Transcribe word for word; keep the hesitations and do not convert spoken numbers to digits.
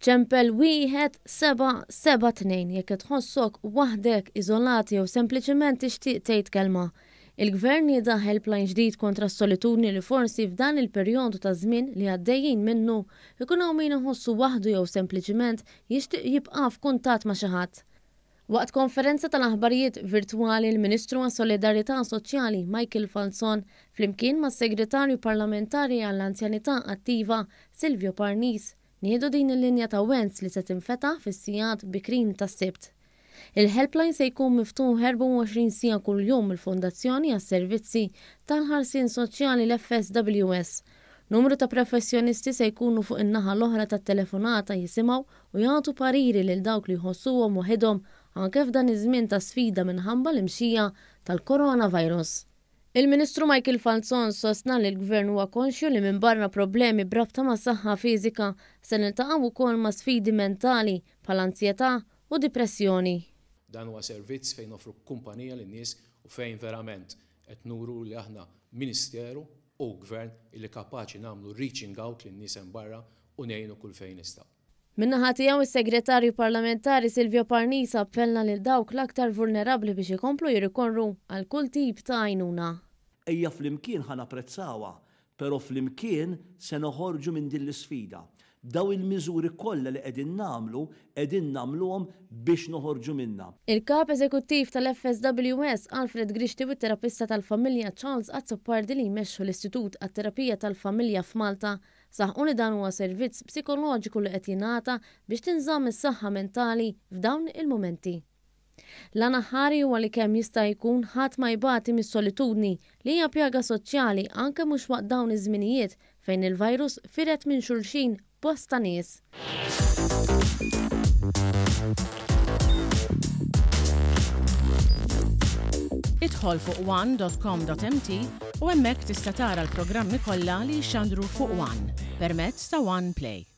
ċempel wieħed seba' seba' tnejn jekk tħossok waħdek iżolati jew sempliċement tixtieq tgħid kelma. Il-Gvern jieħda helpline ġdid kontra s-solitudni li forsi f'dan il-perjodu ta' żmien li għaddejjin minnu ikun hawn min iħossu waħdu jew sempliċement jixtieq jibqa' f'kuntatt ma' xi ħadd. Waqt konferenza tal-aħbarijiet virtwali l-Ministru għas-Solidarjetà Soċjali Michael Falzon flimkien mas-Segretarju Parlamentari għall-Anzjanità Attiva Silvio Parnis nieħdu din il-linja ta' Wens li se tinfetaħ fis-sigħat bikrin tas-Sibt. Il-helpline se jkun miftuħ erba' u għoxrin siegħa kuljum mill-Fondazzjoni għas-Servizzi tal-Ħarsien Soċjali l-F S W S. Numru ta' professjonisti se jkunu fuq in-naħa l-oħra tat-telefonata jisimgħu u jagħtu pariri lil dawk li jħossuhom waħedhom anke f'dan iż-żmien ta' sfida minħabba l-imxija tal-coronavirus. Il-Ministru Michael Falzon sostna li l-Gvern huwa konxju li minn barra problemi brabta ma' saħħa fiżika se niltaqgħu wkoll ma' sfidi mentali bħal ansjetà u depressjoni. Dan huwa servizz fejn offru kumpanija lin-nies u fejn verament qed nuru li aħna Ministeru u Gvern li kapaċi nagħmlu reaching out lin-nies hemm barra u ngħinu kull fejn nistgħu. Min-naħa tiegħu is-Segretarju Parlamentari Silvio Parnis appella lil dawk l-aktar vulnerabbli biex ikomplu jirrikorru għal kull tip ta' għajnuna. Ejja flimkien ħa napprezzawha, però flimkien se noħorġu minn din l-isfida. Daw il-miżuri kollha li qegħdin nagħmlu qegħdin nagħmluhom biex noħorġu minnha. Il-Kap Eżekuttiv tal-F S W S Alfred Grixti u t-terapista tal-familja Charles Azzopardi li jmexxu l-Istitut għat-Terapija tal-Familja f'Malta saħqu li dan huwa servizz psikoloġiku li qed jingħata biex tinżamm is-saħħa mentali f'dawn il-mumenti. L-għana ħari huwa li kemm jista' jkun ħadd ma jbati mis-solitudni li hija pjaga soċjali anke mhux waqt dawn iż-żminijiet fejn il-virus firet minn xulxin bosta nies. Idħol fuq one dot com dot m t u hemmhekk tista' tara l-programmi kollha li jxandru fuq One permezz ta' One Play.